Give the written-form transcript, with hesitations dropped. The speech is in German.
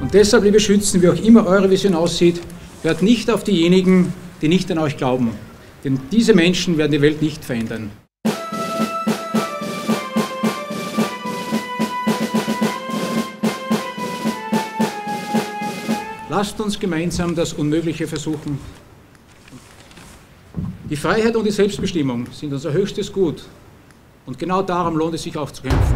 Und deshalb, liebe Schützen, wie auch immer eure Vision aussieht, hört nicht auf diejenigen, die nicht an euch glauben. Denn diese Menschen werden die Welt nicht verändern. Lasst uns gemeinsam das Unmögliche versuchen. Die Freiheit und die Selbstbestimmung sind unser höchstes Gut. Und genau darum lohnt es sich auch zu kämpfen.